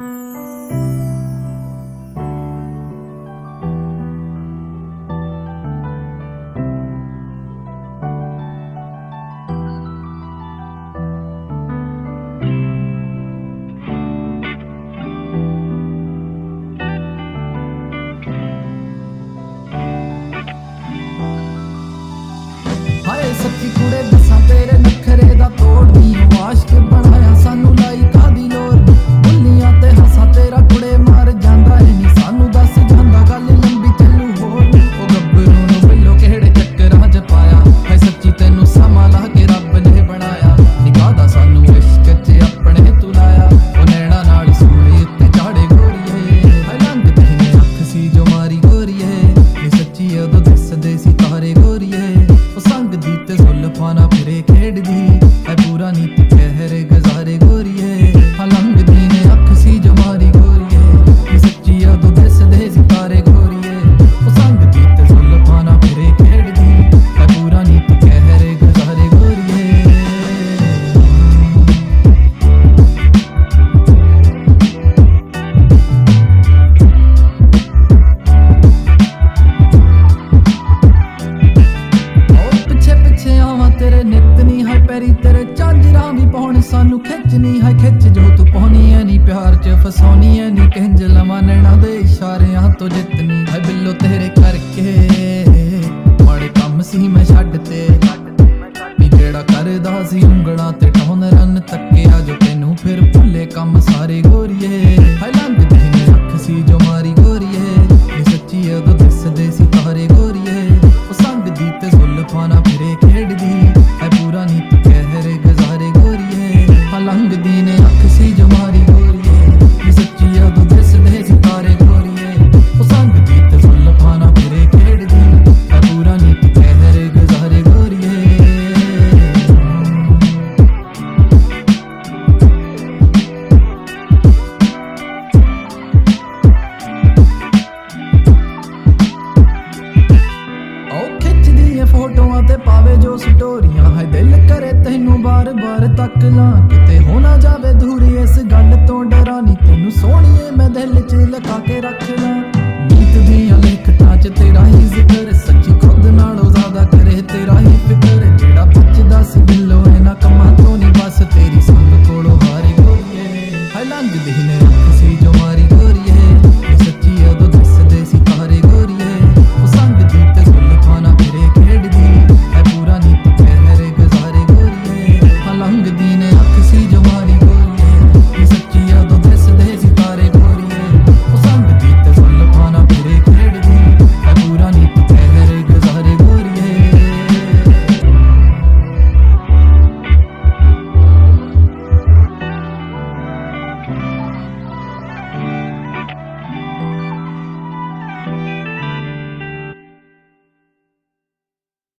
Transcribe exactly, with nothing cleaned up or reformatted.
सच्ची कुड़े दसा तेरे नखरे दा तोड़नी आशिक बनाया सानू लाई कादी लोर बुल्लियां ते हसा तेरा कुड़े मार जांदा है नी सानू दस जांदा गल लंबी चलू होर ओ गब्बरू नू बिल्लो केड़े चक्करां च पाया है सच्ची तैनू समा ला के रब ने बनाया निगाह दा सानू इश्क च अपने तू लाया ओ नैना नाल सूली उत्ते चाड़े गोरीए है लंघ तेने अख सी जो मारी गोरीए नी सच्ची उदों दिसदे सी तारे गोरीए ओ संग दी ते जुल्फां फिरे खेड़दी है पूरा नीत कहर गजारे गोरीए हाँ लंघदी ने अख सी जो मारी गोरीए नी सच्ची उदों दिसदे सी तारे गोरीए ओ संग दी ते जुल्फां फिरे खेड़दी है पूरा नीत कहर गजारे गोरीए तेरे नितनी है पैरी तेरे झांजरा भी पाउण सानू खिचनी है खिच जो तू पाउनी है नी प्यार च फसाउनी है नी किंज लवां नैना दे इशारियां तो जितनी है बिल्लो तेरे करके माड़े कम सी मैं छड्डते नी जेड़ा करदा सी उंगलां ते टौन रन तक्किया जो तैनू फिर भुल्ले कम सारे गोरीए है लंघदी ने अख सी जो मारी गोरीए नी सच्ची उदों दिसदे सी तारे गोरीए ओ संग दी ते जुल्फां फिरे खेड़दी है पूरा नीत कहर गजारे गोरीए हाँ लंघदी ने अख सी जो मारी गोरीए नी सच्ची उदों दिसदे सी तारे गोरीए ओ संग दी ते जुल्फां फिरे खेड़दी है पूरा नीत कहर गजारे गोरीए फोटोआं ते पावे जो स्टोरियां है दिल करे तैनू बार बार तक ला किते हो ना जावे दूरी इस गल तो डरा नी तैनू सोहणीए मैं दिल च लगा के रख ला नीत दियां लिखतां च तेरा ही जिक्र सच्ची खुद नालों ज्यादा करे तेरा ही फिक्र जेड़ा बचदा सी दिलों इन्हां कम्मां तो नी बस तेरी संग कोलों हारे गोरीए है लंघदी ने